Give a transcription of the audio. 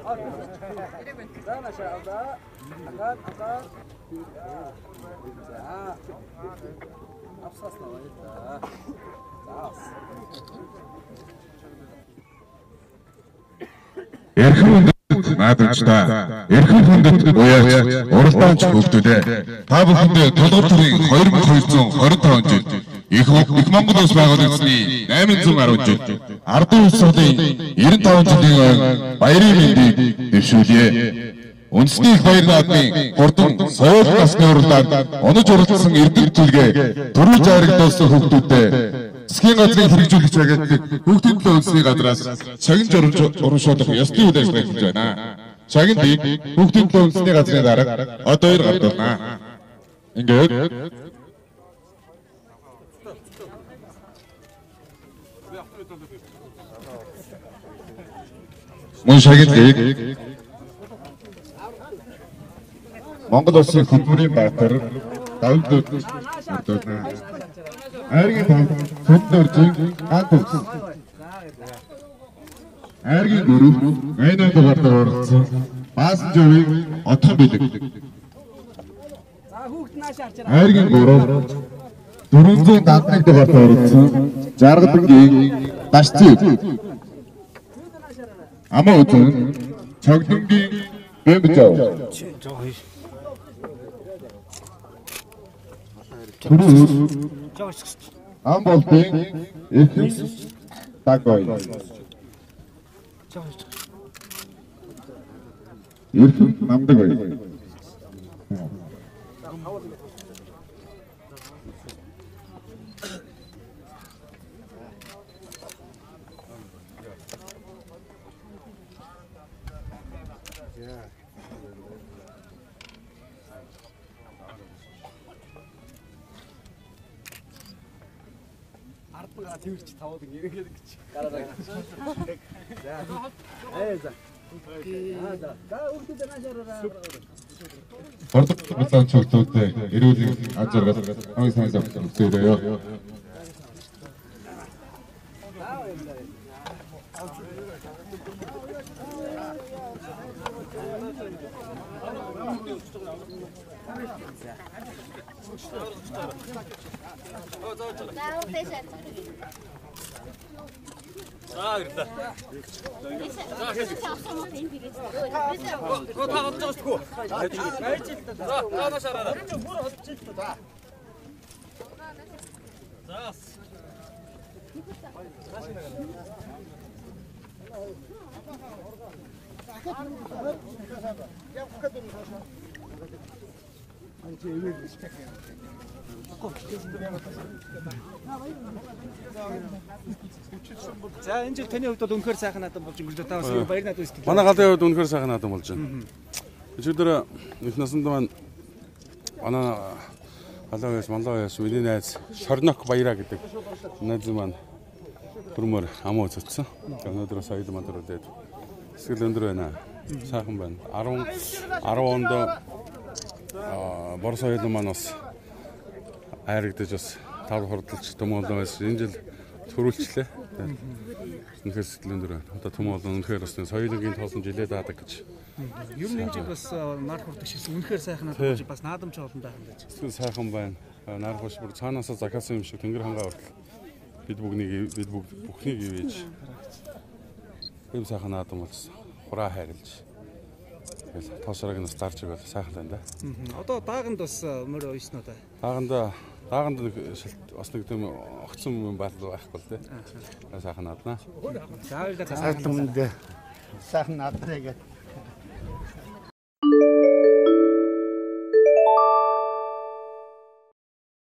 За наша за. Агаад. За. Абсаснаа баярлаа. За. Эрхэм хүндэт наадамчдаа эрхэм хүндэт уяач уралдаанч хөвгдүүдээ та бүхэндээ тулгуур төрийн 2225 жил их Монгол улс байгуулагдсны 810 жил ардын улс сурлын 95 жилийн ойн баярын мэндийг дэвшүүлье. Үндэсний их баяр наадмын 3 дахь соёл насны уралдаанд онож оролцсон эрдэм төлгөө дөрвөн жайрагдсан хөвгдүүдээ засгийн газрын хэрэгжүүлэгч агентлагийн хүүхдийн төлөө үндэсний газраас цагийн урамшуулах ёсны үйл ажиллагаа хийж байна. Цагийн дээг хүүхдийн төлөө үндэсний газрын дарга одоо 2 гардуулна. Ингээд мөн цагийн дээг Монгол улсын хөдөлмөрийн баатар давлууд өрдөөднө. Айргийн сүндөржин ганц. Айргийн гүрүү айнад гардаг орсон. Баасан жовыг отхон бэлэг. Айргийн гүрүү 471 дугаарт орсон. Жаргалангийн дашцыг. Амаа үзэн цогдонгийн бэмжав. Амболтын эрхэм тагой. Эрхэм намдаг бай. Тэрч таваад ингэгээд гэж гараад гэж. За. За. За өгдөө наашаараа. Ордог улаан чөлтөөтэй эрүүлийн аж аргал хамгийн сайн зөвлөдөө. За энэ жил таны хувьд бол үнэхээр сайхан наадам болж өнгөрлөө та бас баяр наадам сэтгэл. Манай галын хувьд үнэхээр сайхан наадам болж байна. Өчигдөр их насанд маань манай галын манлаа миний найз Шорнок Баяраа гэдэг найз маань хөрмөр амуу цоцсон. Өнөөдөр соёл мандар үлээд сэтгэл өндөр байна. Сайхан байна. 10 онд бор соёл маань бас хайрагдаж бас тав хурдалж төмөөлөн байсан. Энэ жил төрүүлчлээ. Үнэхээр сэтгэл өндөр байна. Одоо төмөөлөн үнэхээр бас соёлын тоосон жилээ даадаг гэж. Ер нь энэ жил бас нар хүрдэг шигсэн үнэхээр сайхан наадам болж бас наадамч олон байх юм байж. Сэтгэл сайхан байна. Нар хош бүр цаанаасаа закасан юм шиг тэнгэр хангаа хүртэл бид бүхнийг ивэж. Ийм сайхан наадам болсон. Хураа хайрлж. Тэгэл тоосрог нь бас дарж игэл сайхан байна да. Одоо дааганд бас мөр ойсноо да. Дааганд бас нэг тийм огцсон юм байхгүй л дээ. Сайхан нааднаа. Заавал сайхан нааднаа гэдэг.